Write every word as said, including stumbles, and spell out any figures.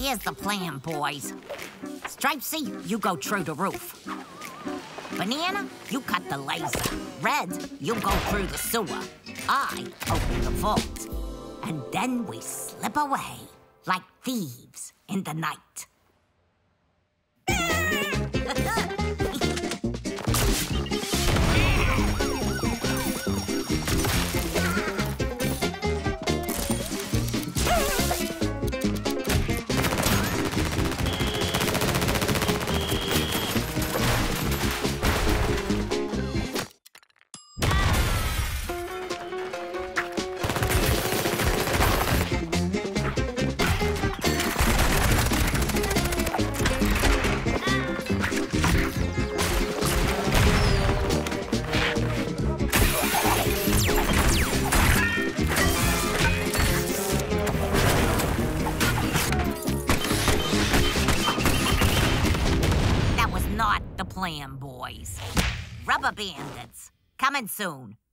here's the plan, boys. Stripesy, you go through the roof. Banana, you cut the laser. Red, you go through the sewer. I open the vault. And then we slip away like thieves in the night. Plan, boys. Rubber Bandits. Coming soon.